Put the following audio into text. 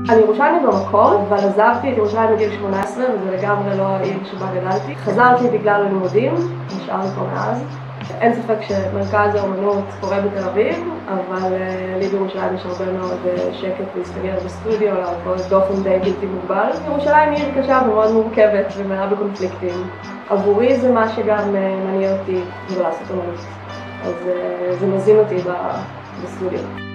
אני ירושלמית במקור, אבל עזבתי את ירושלים בגיל 18 וזה לגמרי לא העיר שבה גדלתי. חזרתי בגלל הלימודים, נשארתי פה מאז. אין ספק שמרכז האומנות קורה בתל אביב, אבל לי בירושלים יש הרבה מאוד שקט להסתגר בסטודיו, לעבוד באופן די בלתי מוגבל. ירושלים היא עיר קשה ומאוד מורכבת ומלאה בקונפליקטים. עבורי זה מה שגם מניע אותי לעשות אומנות, אז זה מזין אותי בסטודיו.